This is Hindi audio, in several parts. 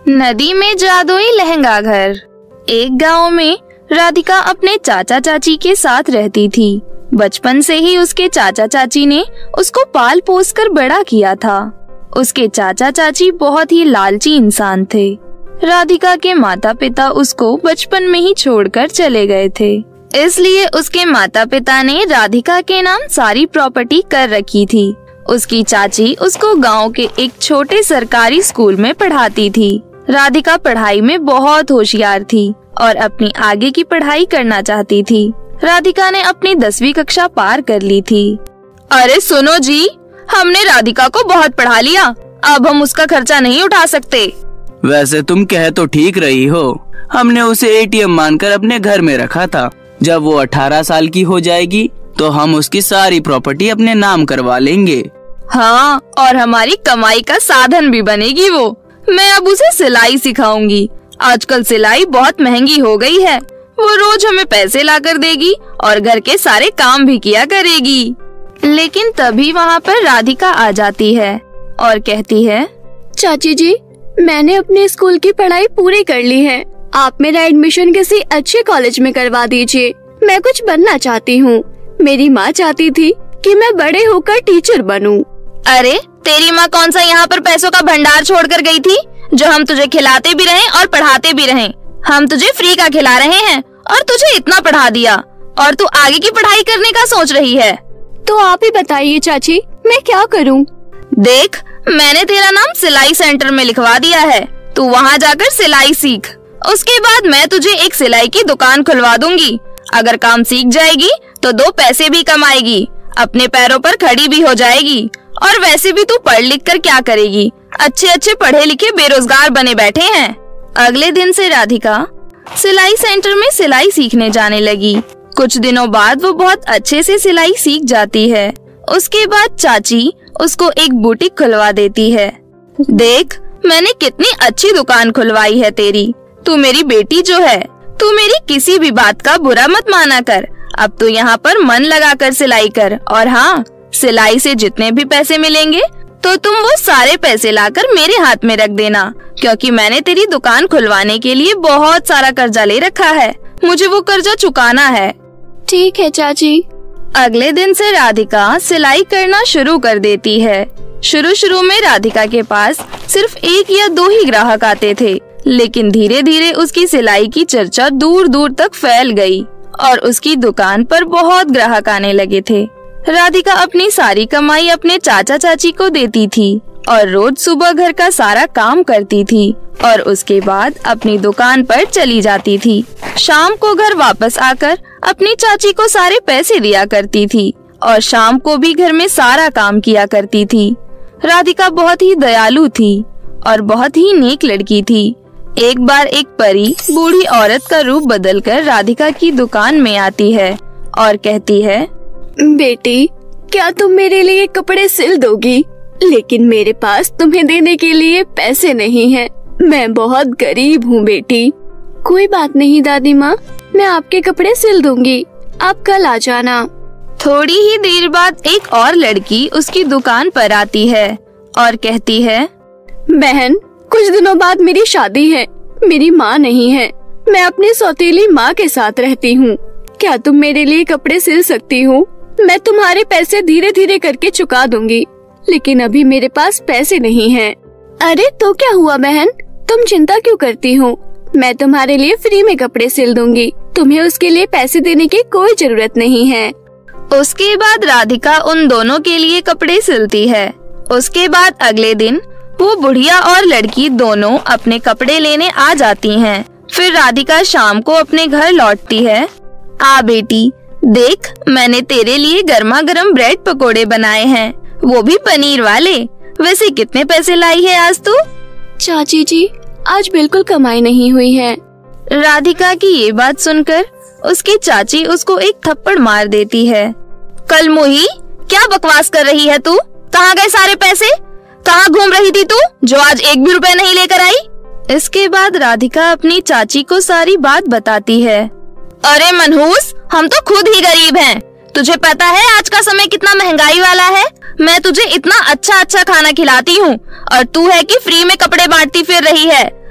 नदी में जादुई लहंगा घर। एक गांव में राधिका अपने चाचा चाची के साथ रहती थी। बचपन से ही उसके चाचा चाची ने उसको पाल पोस कर बड़ा किया था। उसके चाचा चाची बहुत ही लालची इंसान थे। राधिका के माता पिता उसको बचपन में ही छोड़कर चले गए थे, इसलिए उसके माता पिता ने राधिका के नाम सारी प्रॉपर्टी कर रखी थी। उसकी चाची उसको गांव के एक छोटे सरकारी स्कूल में पढ़ाती थी। राधिका पढ़ाई में बहुत होशियार थी और अपनी आगे की पढ़ाई करना चाहती थी। राधिका ने अपनी 10वीं कक्षा पार कर ली थी। अरे सुनो जी, हमने राधिका को बहुत पढ़ा लिया, अब हम उसका खर्चा नहीं उठा सकते। वैसे तुम कह तो ठीक रही हो, हमने उसे एटीएम मानकर अपने घर में रखा था। जब वो 18 साल की हो जाएगी तो हम उसकी सारी प्रॉपर्टी अपने नाम करवा लेंगे। हाँ, और हमारी कमाई का साधन भी बनेगी वो। मैं अब उसे सिलाई सिखाऊंगी। आजकल सिलाई बहुत महंगी हो गई है। वो रोज हमें पैसे ला कर देगी और घर के सारे काम भी किया करेगी। लेकिन तभी वहाँ पर राधिका आ जाती है और कहती है, चाची जी, मैंने अपने स्कूल की पढ़ाई पूरी कर ली है। आप मेरा एडमिशन किसी अच्छे कॉलेज में करवा दीजिए। मैं कुछ बनना चाहती हूँ। मेरी माँ चाहती थी कि मैं बड़े होकर टीचर बनूं। अरे तेरी माँ कौन सा यहाँ पर पैसों का भंडार छोड़ कर गई थी, जो हम तुझे खिलाते भी रहे और पढ़ाते भी रहे। हम तुझे फ्री का खिला रहे हैं और तुझे इतना पढ़ा दिया और तू आगे की पढ़ाई करने का सोच रही है। तो आप ही बताइए चाची, मैं क्या करूं? देख, मैंने तेरा नाम सिलाई सेंटर में लिखवा दिया है। तू वहाँ जाकर सिलाई सीख। उसके बाद मैं तुझे एक सिलाई की दुकान खुलवा दूंगी। अगर काम सीख जाएगी तो 2 पैसे भी कमाएगी, अपने पैरों पर खड़ी भी हो जाएगी। और वैसे भी तू पढ़ लिख कर क्या करेगी? अच्छे अच्छे पढ़े लिखे बेरोजगार बने बैठे हैं। अगले दिन से राधिका सिलाई सेंटर में सिलाई सीखने जाने लगी। कुछ दिनों बाद वो बहुत अच्छे से सिलाई सीख जाती है। उसके बाद चाची उसको एक बुटीक खुलवा देती है। देख, मैंने कितनी अच्छी दुकान खुलवाई है तेरी। तू मेरी बेटी जो है, तू मेरी किसी भी बात का बुरा मत माना कर। अब तू यहाँ पर मन लगाकर सिलाई कर। और हाँ, सिलाई से जितने भी पैसे मिलेंगे तो तुम वो सारे पैसे लाकर मेरे हाथ में रख देना, क्योंकि मैंने तेरी दुकान खुलवाने के लिए बहुत सारा कर्जा ले रखा है। मुझे वो कर्जा चुकाना है। ठीक है चाची। अगले दिन से राधिका सिलाई करना शुरू कर देती है। शुरू में राधिका के पास सिर्फ 1 या 2 ही ग्राहक आते थे, लेकिन धीरे धीरे उसकी सिलाई की चर्चा दूर दूर तक फैल गई और उसकी दुकान पर बहुत ग्राहक आने लगे थे। राधिका अपनी सारी कमाई अपने चाचा चाची को देती थी और रोज सुबह घर का सारा काम करती थी और उसके बाद अपनी दुकान पर चली जाती थी। शाम को घर वापस आकर अपनी चाची को सारे पैसे दिया करती थी और शाम को भी घर में सारा काम किया करती थी। राधिका बहुत ही दयालु थी और बहुत ही नेक लड़की थी। एक बार एक परी बूढ़ी औरत का रूप बदलकर राधिका की दुकान में आती है और कहती है, बेटी, क्या तुम मेरे लिए कपड़े सिल दोगी? लेकिन मेरे पास तुम्हें देने के लिए पैसे नहीं हैं। मैं बहुत गरीब हूँ बेटी। कोई बात नहीं दादी माँ, मैं आपके कपड़े सिल दूंगी। आप कल आ जाना। थोड़ी ही देर बाद एक और लड़की उसकी दुकान पर आती है और कहती है, बहन, कुछ दिनों बाद मेरी शादी है। मेरी माँ नहीं है। मैं अपनी सौतेली माँ के साथ रहती हूँ। क्या तुम मेरे लिए कपड़े सिल सकती हो? मैं तुम्हारे पैसे धीरे धीरे करके चुका दूंगी, लेकिन अभी मेरे पास पैसे नहीं हैं। अरे तो क्या हुआ बहन, तुम चिंता क्यों करती हो? मैं तुम्हारे लिए फ्री में कपड़े सिल दूंगी। तुम्हें उसके लिए पैसे देने की कोई जरूरत नहीं है। उसके बाद राधिका उन दोनों के लिए कपड़े सिलती है। उसके बाद अगले दिन वो बुढ़िया और लड़की दोनों अपने कपड़े लेने आ जाती हैं। फिर राधिका शाम को अपने घर लौटती है। आ बेटी, देख, मैंने तेरे लिए गर्मा गर्म ब्रेड पकोड़े बनाए हैं, वो भी पनीर वाले। वैसे कितने पैसे लाई है आज तू? चाची जी, आज बिल्कुल कमाई नहीं हुई है। राधिका की ये बात सुनकर उसकी चाची उसको एक थप्पड़ मार देती है। कल मुही, क्या बकवास कर रही है तू? कहाँ गए सारे पैसे? कहाँ घूम रही थी तू, जो आज 1 भी रुपए नहीं लेकर आई? इसके बाद राधिका अपनी चाची को सारी बात बताती है। अरे मनहूस, हम तो खुद ही गरीब हैं। तुझे पता है आज का समय कितना महंगाई वाला है? मैं तुझे इतना अच्छा अच्छा खाना खिलाती हूँ और तू है कि फ्री में कपड़े बांटती फिर रही है।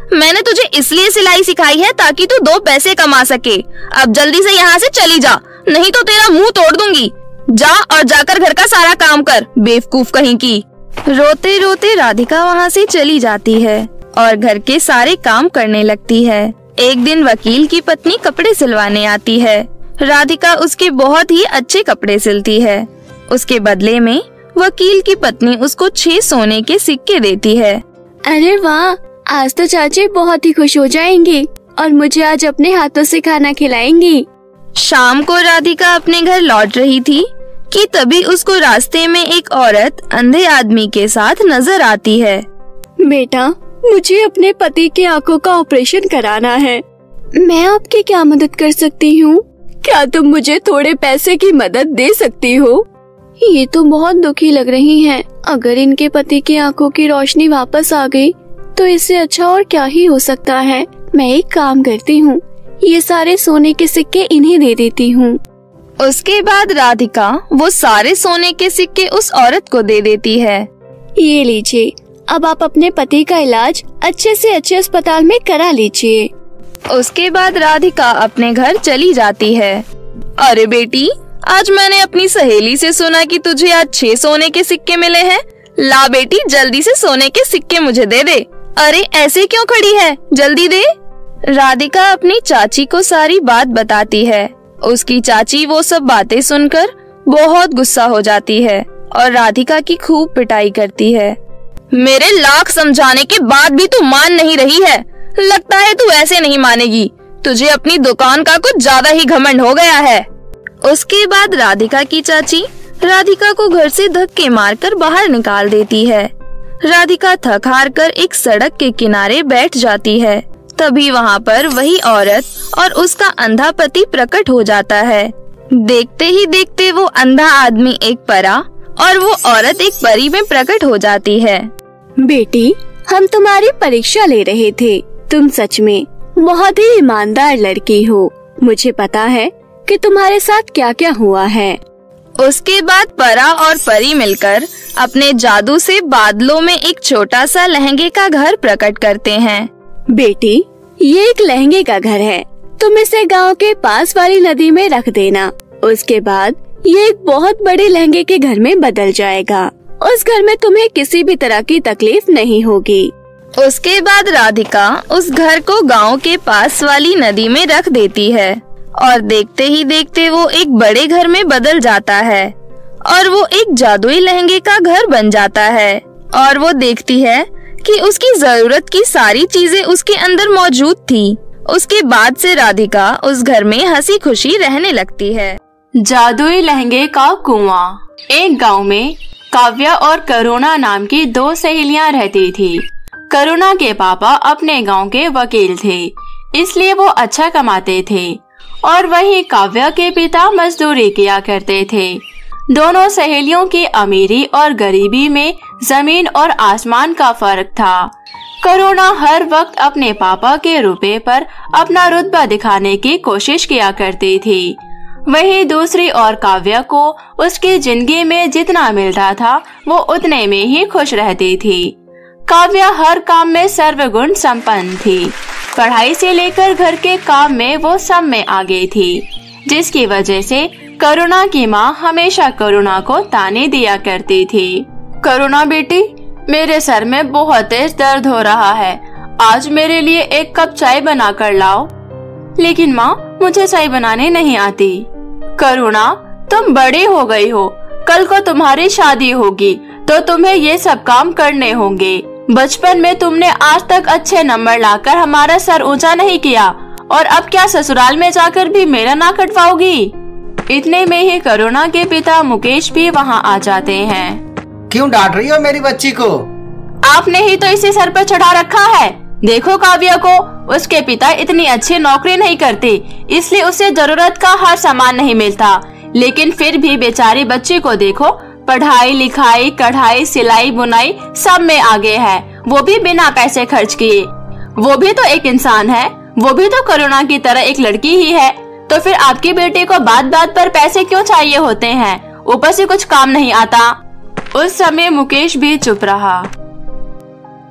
मैंने तुझे इसलिए सिलाई सिखाई है ताकि तू 2 पैसे कमा सके। अब जल्दी से यहाँ से चली जा, नहीं तो तेरा मुंह तोड़ दूंगी। जा और जाकर घर का सारा काम कर, बेवकूफ कहीं की। रोते रोते राधिका वहाँ से चली जाती है और घर के सारे काम करने लगती है। एक दिन वकील की पत्नी कपड़े सिलवाने आती है। राधिका उसके बहुत ही अच्छे कपड़े सिलती है। उसके बदले में वकील की पत्नी उसको 6 सोने के सिक्के देती है। अरे वाह, आज तो चाची बहुत ही खुश हो जाएंगी और मुझे आज अपने हाथों से खाना खिलाएंगी। शाम को राधिका अपने घर लौट रही थी कि तभी उसको रास्ते में एक औरत अंधे आदमी के साथ नजर आती है। बेटा, मुझे अपने पति की आंखों का ऑपरेशन कराना है। मैं आपकी क्या मदद कर सकती हूँ? क्या तुम मुझे थोड़े पैसे की मदद दे सकती हो? ये तो बहुत दुखी लग रही हैं। अगर इनके पति की आंखों की रोशनी वापस आ गई तो इससे अच्छा और क्या ही हो सकता है। मैं एक काम करती हूँ, ये सारे सोने के सिक्के इन्हें दे देती हूँ। उसके बाद राधिका वो सारे सोने के सिक्के उस औरत को दे देती है। ये लीजिए, अब आप अपने पति का इलाज अच्छे से अच्छे अस्पताल में करा लीजिए। उसके बाद राधिका अपने घर चली जाती है। अरे बेटी, आज मैंने अपनी सहेली से सुना कि तुझे आज 6 सोने के सिक्के मिले हैं। ला बेटी, जल्दी से सोने के सिक्के मुझे दे दे। अरे ऐसे क्यों खड़ी है, जल्दी दे। राधिका अपनी चाची को सारी बात बताती है। उसकी चाची वो सब बातें सुनकर बहुत गुस्सा हो जाती है और राधिका की खूब पिटाई करती है। मेरे लाख समझाने के बाद भी तू मान नहीं रही है। लगता है तू ऐसे नहीं मानेगी। तुझे अपनी दुकान का कुछ ज्यादा ही घमंड हो गया है। उसके बाद राधिका की चाची राधिका को घर से धक्के मारकर बाहर निकाल देती है। राधिका थक हार कर एक सड़क के किनारे बैठ जाती है। तभी वहाँ पर वही औरत और उसका अंधा पति प्रकट हो जाता है। देखते ही देखते वो अंधा आदमी एक परा और वो औरत एक परी में प्रकट हो जाती है। बेटी, हम तुम्हारी परीक्षा ले रहे थे। तुम सच में बहुत ही ईमानदार लड़की हो। मुझे पता है कि तुम्हारे साथ क्या क्या हुआ है। उसके बाद परा और परी मिलकर अपने जादू से बादलों में एक छोटा सा लहंगे का घर प्रकट करते हैं। बेटी, ये एक लहंगे का घर है। तुम इसे गांव के पास वाली नदी में रख देना। उसके बाद ये एक बहुत बड़े लहंगे के घर में बदल जाएगा। उस घर में तुम्हें किसी भी तरह की तकलीफ नहीं होगी। उसके बाद राधिका उस घर को गांव के पास वाली नदी में रख देती है और देखते ही देखते वो एक बड़े घर में बदल जाता है और वो एक जादुई लहंगे का घर बन जाता है। और वो देखती है कि उसकी जरूरत की सारी चीजें उसके अंदर मौजूद थी। उसके बाद से राधिका उस घर में हंसी खुशी रहने लगती है। जादुई लहंगे का कुआं। एक गांव में काव्या और करुणा नाम की 2 सहेलियां रहती थी। करुणा के पापा अपने गांव के वकील थे, इसलिए वो अच्छा कमाते थे और वहीं काव्या के पिता मजदूरी किया करते थे। दोनों सहेलियों की अमीरी और गरीबी में जमीन और आसमान का फर्क था। करुणा हर वक्त अपने पापा के रुपए पर अपना रुतबा दिखाने की कोशिश किया करती थी। वहीं दूसरी ओर काव्या को उसकी जिंदगी में जितना मिलता था वो उतने में ही खुश रहती थी। काव्या हर काम में सर्वगुण संपन्न थी। पढ़ाई से लेकर घर के काम में वो सब में आगे थी, जिसकी वजह से करुणा की माँ हमेशा करुणा को ताने दिया करती थी। करुणा बेटी, मेरे सर में बहुत तेज दर्द हो रहा है। आज मेरे लिए 1 कप चाय बना कर लाओ। लेकिन माँ, मुझे चाय बनाने नहीं आती। करुणा, तुम बड़ी हो गई हो। कल को तुम्हारी शादी होगी तो तुम्हें ये सब काम करने होंगे। बचपन में तुमने आज तक अच्छे नंबर लाकर हमारा सर ऊंचा नहीं किया और अब क्या ससुराल में जाकर भी मेरा नाक कटवाओगी? इतने में ही करुणा के पिता मुकेश भी वहाँ आ जाते हैं। क्यों डांट रही हो मेरी बच्ची को? आपने ही तो इसे सर पर चढ़ा रखा है। देखो काव्या को, उसके पिता इतनी अच्छी नौकरी नहीं करते, इसलिए उसे जरूरत का हर सामान नहीं मिलता। लेकिन फिर भी बेचारी बच्ची को देखो, पढ़ाई लिखाई कढ़ाई सिलाई बुनाई सब में आगे है, वो भी बिना पैसे खर्च किए। वो भी तो एक इंसान है, वो भी तो करुणा की तरह एक लड़की ही है। तो फिर आपकी बेटी को बात बात पर पैसे क्यों चाहिए होते हैं? ऊपर से कुछ काम नहीं आता। उस समय मुकेश भी चुप रहा।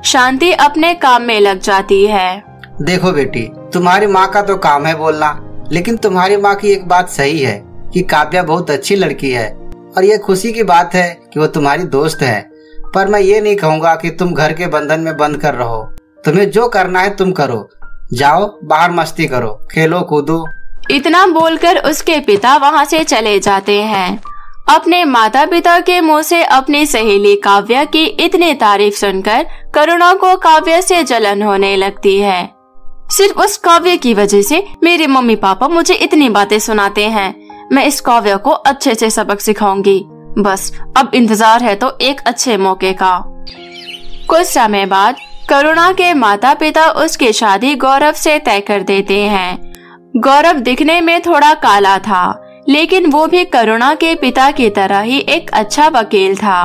शांति अपने काम में लग जाती है। देखो बेटी, तुम्हारी माँ का तो काम है बोलना, लेकिन तुम्हारी माँ की एक बात सही है कि काव्या बहुत अच्छी लड़की है और ये खुशी की बात है कि वो तुम्हारी दोस्त है। पर मैं ये नहीं कहूँगा कि तुम घर के बंधन में बंद कर रहो। तुम्हें जो करना है तुम करो, जाओ बाहर मस्ती करो, खेलो कूदो। इतना बोलकर उसके पिता वहाँ से चले जाते हैं। अपने माता पिता के मुंह से अपनी सहेली काव्या की इतनी तारीफ सुनकर करुणा को काव्या से जलन होने लगती है। सिर्फ उस काव्या की वजह से मेरे मम्मी पापा मुझे इतनी बातें सुनाते हैं। मैं इस काव्या को अच्छे से सबक सिखाऊंगी। बस अब इंतजार है तो एक अच्छे मौके का। कुछ समय बाद करुणा के माता पिता उसकी शादी गौरव से तय कर देते हैं। गौरव दिखने में थोड़ा काला था, लेकिन वो भी करुणा के पिता की तरह ही एक अच्छा वकील था।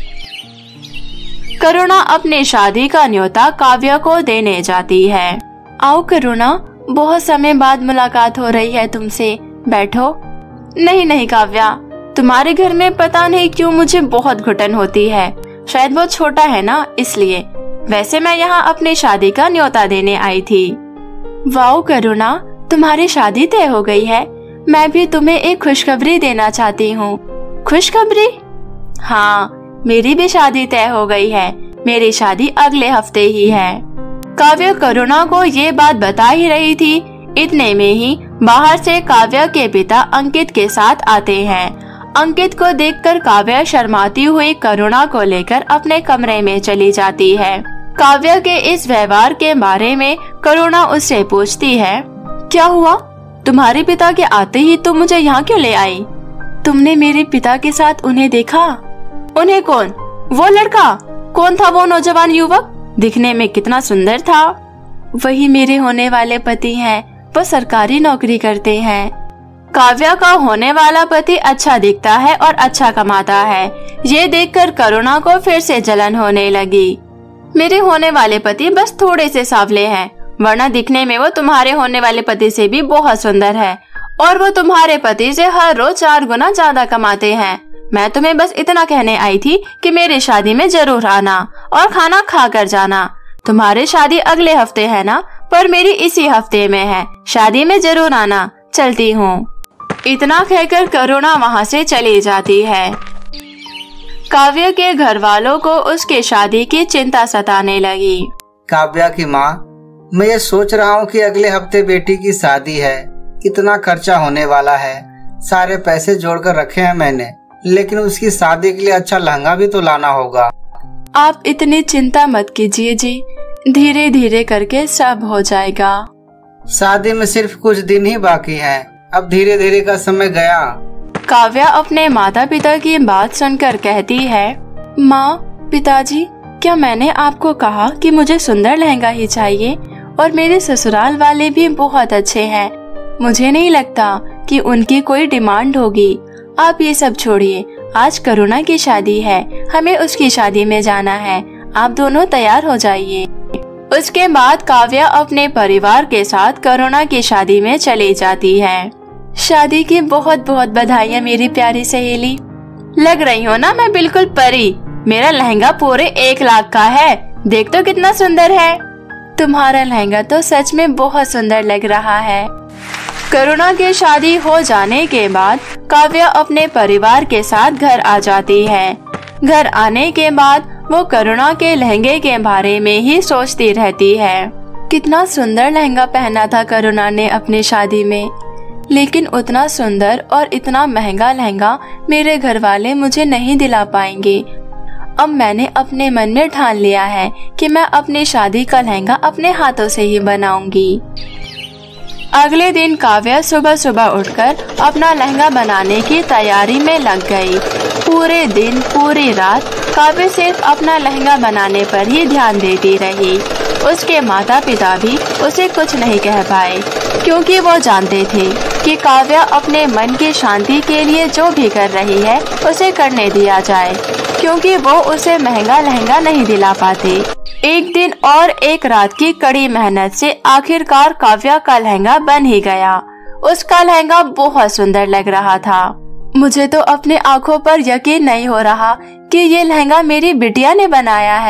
करुणा अपने शादी का न्योता काव्या को देने जाती है। आओ करुणा, बहुत समय बाद मुलाकात हो रही है तुमसे, बैठो। नहीं काव्या, तुम्हारे घर में पता नहीं क्यों मुझे बहुत घुटन होती है। शायद वो छोटा है ना, इसलिए। वैसे मैं यहाँ अपनी शादी का न्योता देने आई थी। वाओ करुणा, तुम्हारी शादी तय हो गई है। मैं भी तुम्हें एक खुशखबरी देना चाहती हूँ। खुशखबरी? हाँ, मेरी भी शादी तय हो गई है। मेरी शादी अगले हफ्ते ही है। काव्या करुणा को ये बात बता ही रही थी, इतने में ही बाहर से काव्या के पिता अंकित के साथ आते हैं। अंकित को देखकर काव्या शर्माती हुई करुणा को लेकर अपने कमरे में चली जाती है। काव्या के इस व्यवहार के बारे में करुणा उससे पूछती है, क्या हुआ? तुम्हारे पिता के आते ही तुम मुझे यहाँ क्यों ले आई? तुमने मेरे पिता के साथ उन्हें देखा? उन्हें कौन? वो लड़का? कौन था वो नौजवान युवक? दिखने में कितना सुंदर था। वही मेरे होने वाले पति हैं। वो सरकारी नौकरी करते हैं। काव्या का होने वाला पति अच्छा दिखता है और अच्छा कमाता है। ये देखकर करुणा को फिर से जलन होने लगी। मेरे होने वाले पति बस थोड़े से सांवले हैं, वरना दिखने में वो तुम्हारे होने वाले पति से भी बहुत सुंदर है और वो तुम्हारे पति से हर रोज 4 गुना ज्यादा कमाते हैं। मैं तुम्हें बस इतना कहने आई थी कि मेरी शादी में जरूर आना और खाना खा कर जाना। तुम्हारी शादी अगले हफ्ते है ना, पर मेरी इसी हफ्ते में है। शादी में जरूर आना। चलती हूँ। इतना कहकर करुणा वहाँ से चली जाती है। काव्या के घर वालों को उसके शादी की चिंता सताने लगी। काव्या की माँ, मैं ये सोच रहा हूँ कि अगले हफ्ते बेटी की शादी है, इतना खर्चा होने वाला है। सारे पैसे जोड़कर रखे हैं मैंने, लेकिन उसकी शादी के लिए अच्छा लहंगा भी तो लाना होगा। आप इतनी चिंता मत कीजिए जी, धीरे धीरे करके सब हो जाएगा। शादी में सिर्फ कुछ दिन ही बाकी हैं, अब धीरे धीरे का समय गया। काव्या अपने माता पिता की बात सुनकर कहती है, माँ, पिताजी, क्या मैंने आपको कहा कि मुझे सुंदर लहंगा ही चाहिए? और मेरे ससुराल वाले भी बहुत अच्छे हैं। मुझे नहीं लगता कि उनकी कोई डिमांड होगी। आप ये सब छोड़िए, आज करुणा की शादी है, हमें उसकी शादी में जाना है। आप दोनों तैयार हो जाइए। उसके बाद काव्या अपने परिवार के साथ करुणा की शादी में चली जाती है। शादी की बहुत बहुत बधाइयाँ मेरी प्यारी सहेली। लग रही हो ना मैं बिल्कुल परी। मेरा लहंगा पूरे 1 लाख का है। देख तो कितना सुंदर है। तुम्हारा लहंगा तो सच में बहुत सुंदर लग रहा है। करुणा की शादी हो जाने के बाद काव्या अपने परिवार के साथ घर आ जाती है। घर आने के बाद वो करुणा के लहंगे के बारे में ही सोचती रहती है। कितना सुंदर लहंगा पहना था करुणा ने अपनी शादी में, लेकिन उतना सुंदर और इतना महंगा लहंगा मेरे घर वाले मुझे नहीं दिला पाएंगे। अब मैंने अपने मन में ठान लिया है कि मैं अपनी शादी का लहंगा अपने हाथों से ही बनाऊंगी। अगले दिन काव्या सुबह सुबह उठकर अपना लहंगा बनाने की तैयारी में लग गई। पूरे दिन पूरी रात काव्या सिर्फ अपना लहंगा बनाने पर ही ध्यान देती रही। उसके माता पिता भी उसे कुछ नहीं कह पाए, क्योंकि वो जानते थे कि काव्या अपने मन की शांति के लिए जो भी कर रही है उसे करने दिया जाए, क्योंकि वो उसे महंगा लहंगा नहीं दिला पाते। एक दिन और एक रात की कड़ी मेहनत से आखिरकार काव्या का लहंगा बन ही गया। उसका लहंगा बहुत सुंदर लग रहा था। मुझे तो अपने आँखों पर यकीन नहीं हो रहा कि ये लहंगा मेरी बिटिया ने बनाया है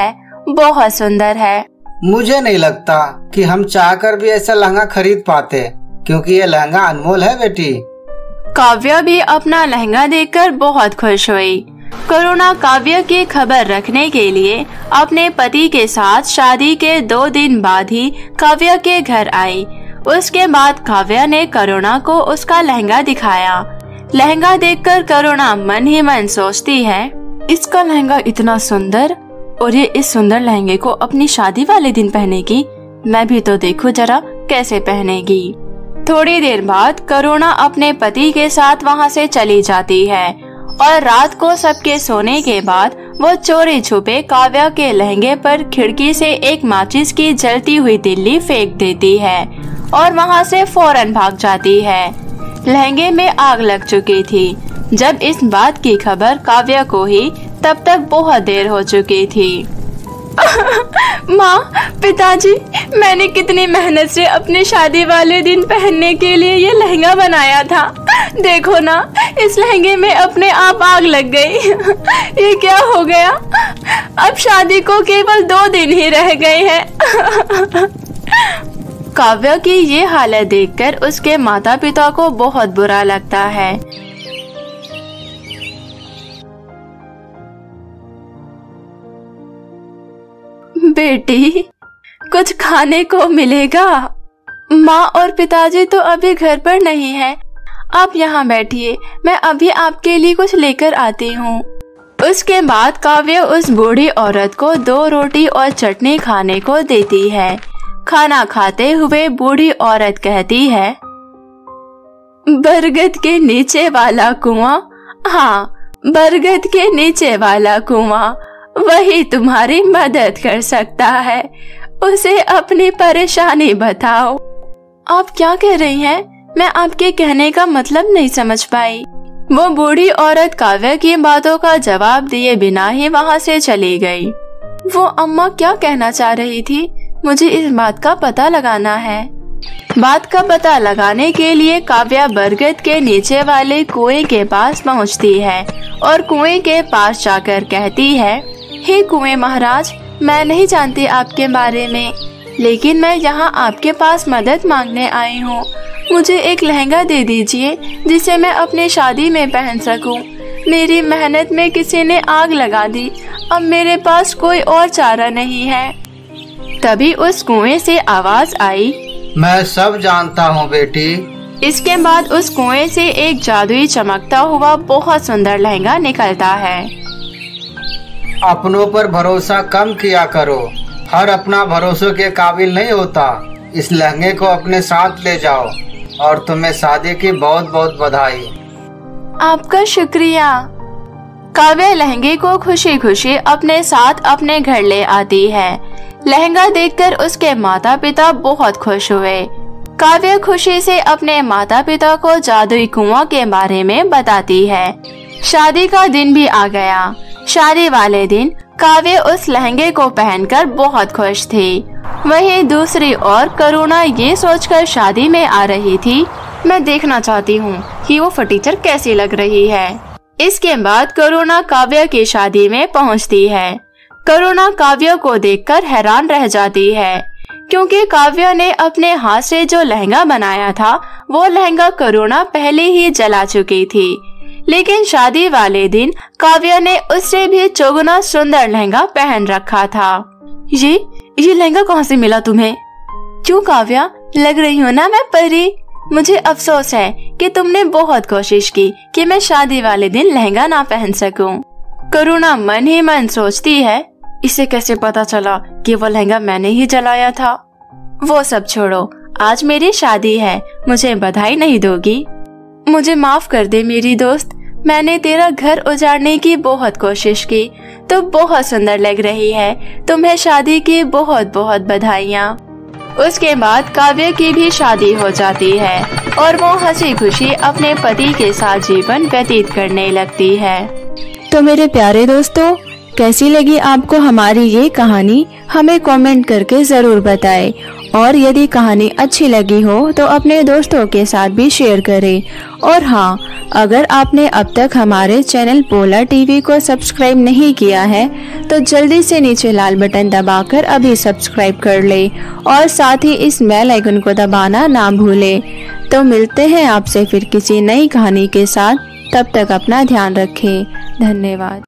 बहुत सुंदर है। मुझे नहीं लगता कि हम चाहकर भी ऐसा लहंगा खरीद पाते, क्योंकि ये लहंगा अनमोल है बेटी। काव्या भी अपना लहंगा देखकर बहुत खुश हुई। करुणा काव्या की खबर रखने के लिए अपने पति के साथ शादी के 2 दिन बाद ही काव्या के घर आई। उसके बाद काव्या ने करुणा को उसका लहंगा दिखाया। लहंगा देखकर करुणा मन ही मन सोचती है, इसका लहंगा इतना सुंदर, और ये इस सुंदर लहंगे को अपनी शादी वाले दिन पहनेगी। मैं भी तो देखूं जरा कैसे पहनेगी। थोड़ी देर बाद करुणा अपने पति के साथ वहाँ से चली जाती है और रात को सबके सोने के बाद वो चोरी छुपे काव्या के लहंगे पर खिड़की से एक माचिस की जलती हुई तिल्ली फेंक देती है और वहाँ से फौरन भाग जाती है। लहंगे में आग लग चुकी थी। जब इस बात की खबर काव्या को ही, तब तक बहुत देर हो चुकी थी। माँ, पिताजी, मैंने कितनी मेहनत से अपने शादी वाले दिन पहनने के लिए ये लहंगा बनाया था। देखो ना, इस लहंगे में अपने आप आग लग गई। ये क्या हो गया? अब शादी को केवल 2 दिन ही रह गए हैं। काव्या की ये हालत देखकर उसके माता पिता को बहुत बुरा लगता है। बेटी, कुछ खाने को मिलेगा? माँ और पिताजी तो अभी घर पर नहीं है। आप यहाँ बैठिए, मैं अभी आपके लिए कुछ लेकर आती हूँ। उसके बाद काव्या उस बूढ़ी औरत को 2 रोटी और चटनी खाने को देती है। खाना खाते हुए बूढ़ी औरत कहती है, बरगद के नीचे वाला कुआं, हाँ, बरगद के नीचे वाला कुआं, वही तुम्हारी मदद कर सकता है। उसे अपनी परेशानी बताओ। आप क्या कह रही हैं? मैं आपके कहने का मतलब नहीं समझ पाई। वो बूढ़ी औरत काव्या की बातों का जवाब दिए बिना ही वहाँ से चली गई। वो अम्मा क्या कहना चाह रही थी? मुझे इस बात का पता लगाना है। बात का पता लगाने के लिए काव्या बरगद के नीचे वाले कुएं के पास पहुँचती है और कुएं के पास जाकर कहती है, हे कुएं महाराज, मैं नहीं जानती आपके बारे में, लेकिन मैं यहाँ आपके पास मदद मांगने आई हूँ। मुझे एक लहंगा दे दीजिए जिसे मैं अपने शादी में पहन सकूं। मेरी मेहनत में किसी ने आग लगा दी। अब मेरे पास कोई और चारा नहीं है। तभी उस कुएं से आवाज आई, मैं सब जानता हूँ बेटी। इसके बाद उस कुएं से एक जादुई चमकता हुआ बहुत सुंदर लहंगा निकलता है। अपनों पर भरोसा कम किया करो, हर अपना भरोसे के काबिल नहीं होता। इस लहंगे को अपने साथ ले जाओ और तुम्हें शादी की बहुत बहुत बधाई। आपका शुक्रिया। काव्या लहंगे को खुशी खुशी अपने साथ अपने घर ले आती है। लहंगा देखकर उसके माता पिता बहुत खुश हुए। काव्या खुशी से अपने माता पिता को जादुई कुआं के बारे में बताती है। शादी का दिन भी आ गया। शादी वाले दिन काव्या उस लहंगे को पहनकर बहुत खुश थी। वहीं दूसरी ओर करुणा ये सोचकर शादी में आ रही थी, मैं देखना चाहती हूँ कि वो फटीचर कैसी लग रही है। इसके बाद करुणा काव्या की शादी में पहुँचती है। करुणा काव्या को देखकर हैरान रह जाती है, क्योंकि काव्या ने अपने हाथ से जो लहंगा बनाया था वो लहंगा करुणा पहले ही जला चुकी थी। लेकिन शादी वाले दिन काव्या ने उससे भी चौगुना सुंदर लहंगा पहन रखा था। ये लहंगा कहाँ से मिला तुम्हें? क्यों काव्या, लग रही हो ना मैं परी? मुझे अफसोस है कि तुमने बहुत कोशिश की कि मैं शादी वाले दिन लहंगा ना पहन सकूं। करुणा मन ही मन सोचती है, इसे कैसे पता चला कि वो लहंगा मैंने ही जलाया था? वो सब छोड़ो, आज मेरी शादी है, मुझे बधाई नहीं दोगी? मुझे माफ कर दे मेरी दोस्त, मैंने तेरा घर उजाड़ने की बहुत कोशिश की। तो बहुत सुंदर लग रही है, तुम्हें शादी की बहुत बहुत बधाइयाँ। उसके बाद काव्या की भी शादी हो जाती है और वो हंसी खुशी अपने पति के साथ जीवन व्यतीत करने लगती है। तो मेरे प्यारे दोस्तों, कैसी लगी आपको हमारी ये कहानी हमें कमेंट करके जरूर बताएं। और यदि कहानी अच्छी लगी हो तो अपने दोस्तों के साथ भी शेयर करें। और हाँ, अगर आपने अब तक हमारे चैनल पोला टीवी को सब्सक्राइब नहीं किया है तो जल्दी से नीचे लाल बटन दबाकर अभी सब्सक्राइब कर ले और साथ ही इस बेल आइकन को दबाना ना भूले। तो मिलते हैं आपसे फिर किसी नई कहानी के साथ, तब तक अपना ध्यान रखें। धन्यवाद।